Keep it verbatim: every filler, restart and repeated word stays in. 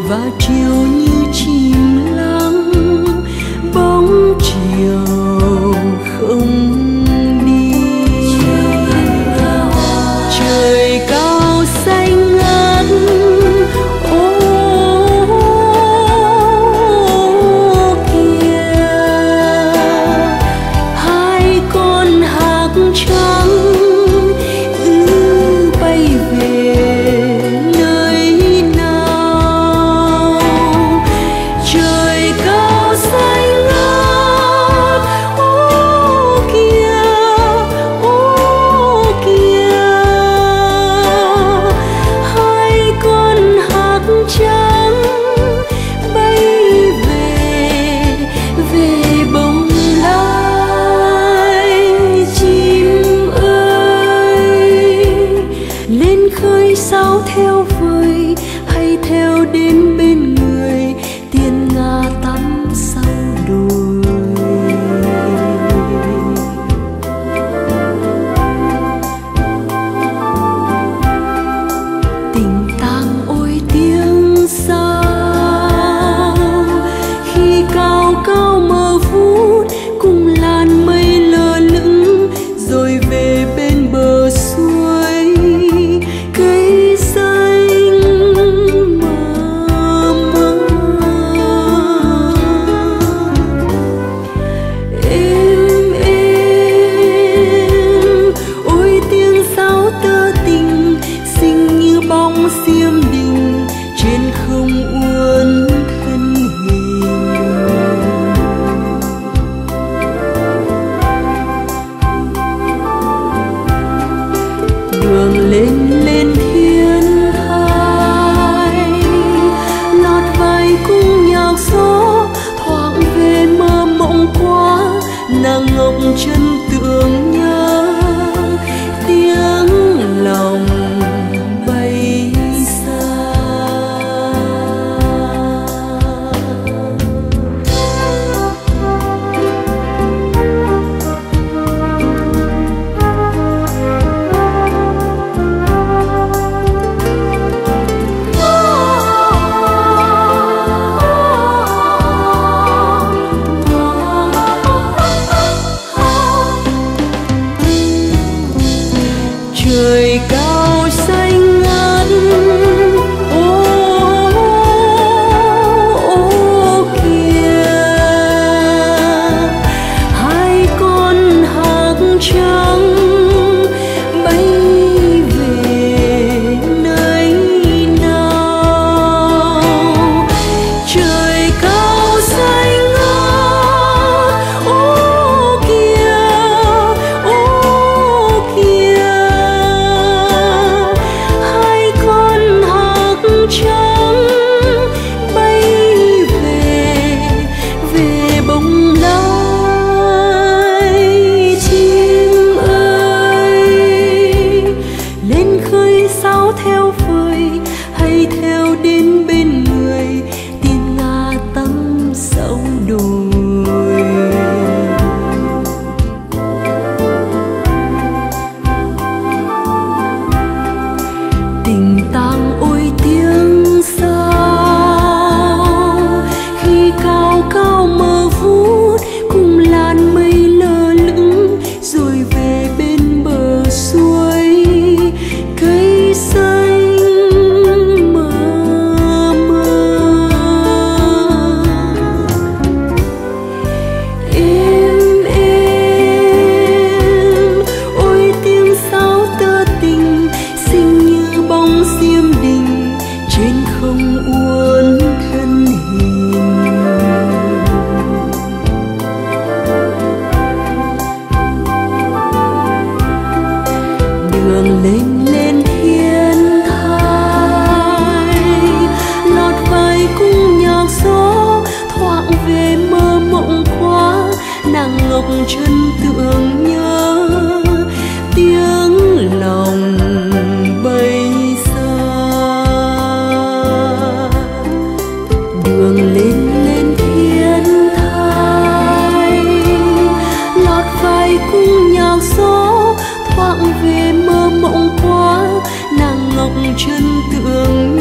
và chiều như chim lắng bóng chiều không đi. Trời cao xanh ngát ô kìa, hai con hạc trắng ư bay về nơi nào. Trời cao xanh ngát ô kìa, ô kìa, hai con hạc trắng bay về về bóng lai. Chim ơi lên khơi sao theo vời hay theo đến bên người tiên nga tắm sau đồi. Tình tang ôi tiếng sao khi cao cao mờ phút cùng làn mây lơ lửng rồi về bên bờ suối cây xanh mờ mờ. Êm êm ôi tiếng sáo tơ tình xinh như bóng xiêm đình trên không uốn thân hình. Đường lên lên thiên thai lọt vai cung nhạc gió thoáng về mơ mộng quá nàng ngọc chân tưởng nhớ tiếng lòng bay xa. Trời cao xanh ngát ô ô kìa, hai con hạc trắng bay về nơi nào. Trời cao xanh ngát ô kìa, ô kìa, hai con hạc trắng bay về về bóng lai. Chim ơi lên khơi sao theo vời hay theo đến bên người tiên nga tắm sau đồi. Tình tang ôi tiếng sao khi cao cao mờ vút cùng làn mây lơ lửng rồi về bên bờ suối cây xanh mờ mờ. Êm êm ôi tiếng sáo tơ tình xinh như bóng xiêm đình trên không uốn thân hình. Đường lên lên thiên thai lọt vai cung nhạc gió thoáng về mơ mộng quá nàng ngọc chân tưởng nhớ tiếng lòng bay xa. Đường lên lên thiên thai lọt vai cung nhạc gió thoáng về mơ mộng quá nàng ngọc chân tưởng